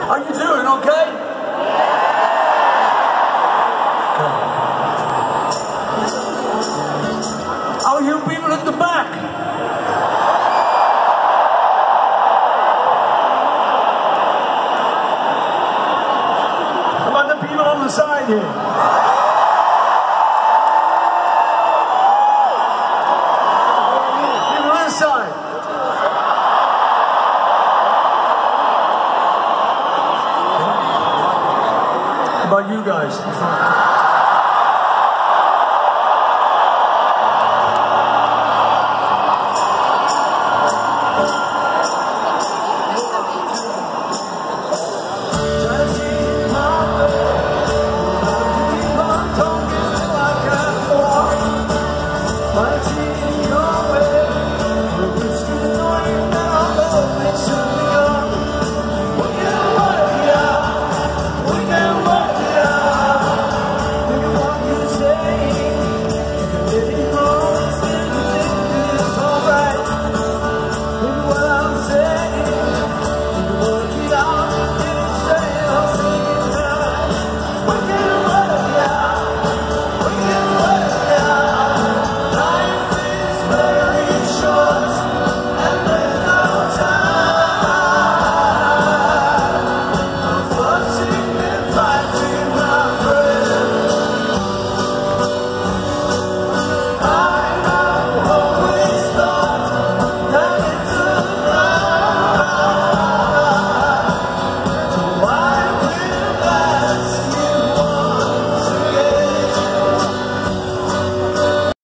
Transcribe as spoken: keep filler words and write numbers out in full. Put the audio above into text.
Are you doing okay? How are you people at the back? How about the people on the side here? People on this side. How about you guys?